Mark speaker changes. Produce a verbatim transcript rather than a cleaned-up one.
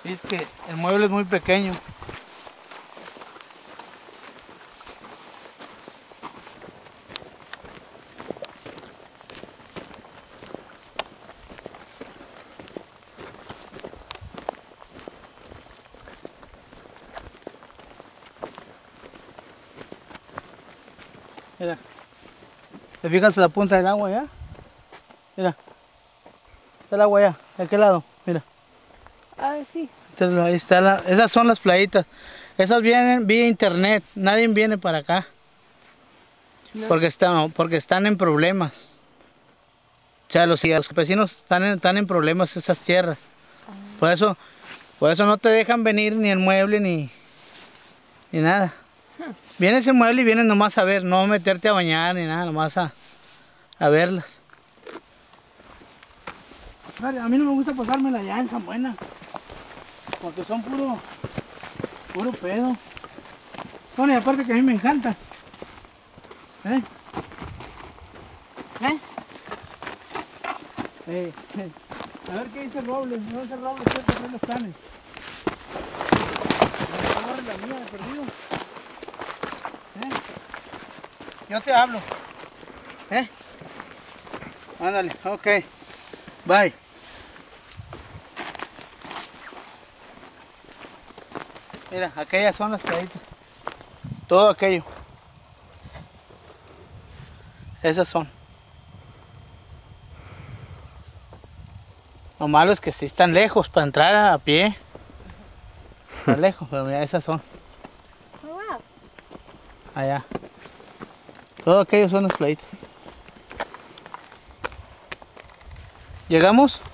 Speaker 1: Es que el mueble es muy pequeño. Mira, ¿te fijas la punta del agua ya? Mira, está el agua allá, ¿de qué lado? Mira.
Speaker 2: Ah, sí.
Speaker 1: Ahí está la, esas son las playitas. Esas vienen vía internet, nadie viene para acá. No. Porque, están, porque están en problemas. O sea, los, los campesinos están en, están en problemas esas tierras. Ah. Por eso, por eso no te dejan venir ni el mueble ni, ni nada. Viene ese mueble y vienes nomás a ver, no a meterte a bañar ni nada, nomás a, a verlas. A mí no me gusta pasármela allá en San Buena, porque son puro, puro pedo. Bueno, y aparte que a mí me encanta. ¿Eh? ¿Eh? Eh, eh. A ver qué dice el roble, no dice el roble, quiero hacer los planes. La mía de perdido. ¿Eh? Yo te hablo. ¿Eh? Ándale, ok. Bye. Mira, aquellas son las playitas. Todo aquello. Esas son. Lo malo es que si están lejos para entrar a pie. Están lejos, pero mira, esas son.
Speaker 2: Oh, wow.
Speaker 1: Allá. Todo aquello son las playitas. ¿Llegamos?